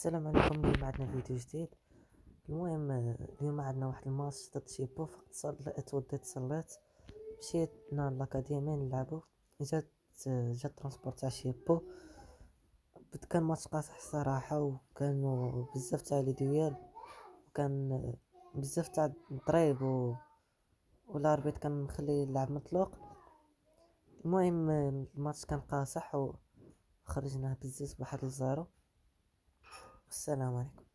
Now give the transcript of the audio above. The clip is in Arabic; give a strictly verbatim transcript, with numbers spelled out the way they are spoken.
السلام عليكم. اليوم عندنا فيديو جديد. المهم اليوم عندنا واحد الماتش ضد شيبو. فقط صل- توديت صليت، مشيت نهار الاكاديمي نلعبو. جات جات ترونسبور تاع شيبو. بد- كان ماتش قاصح الصراحه، وكانوا بزاف تاع لي ديال، وكان بزاف تاع الضريب و... والاربيت كان مخلي اللعب مطلوق. المهم الماتش كان قاصح وخرجناه بزاف بواحد الزيرو. السلام عليكم.